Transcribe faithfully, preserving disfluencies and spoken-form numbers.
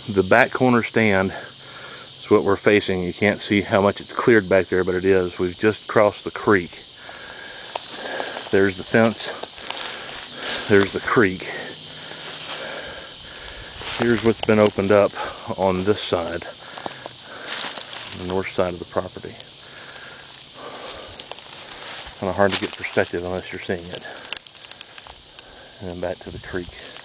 the back corner stand is what we're facing. You can't see how much it's cleared back there, but it is. We've just crossed the creek. There's the fence. There's the creek. Here's what's been opened up on this side, the north side of the property. Kind of hard to get perspective unless you're seeing it. And then back to the creek.